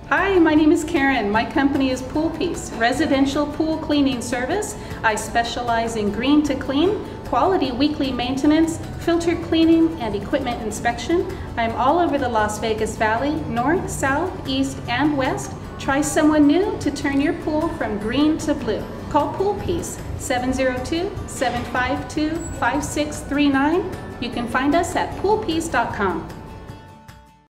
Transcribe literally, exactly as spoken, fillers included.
Hi, my name is Karen. My company is Pool Peace, residential pool cleaning service. I specialize in green to clean, quality weekly maintenance, filter cleaning, and equipment inspection. I'm all over the Las Vegas Valley, north, south, east, and west. Try someone new to turn your pool from green to blue. Call Pool Peace, seven zero two, seven five two, five six three nine. You can find us at pool peace dot com.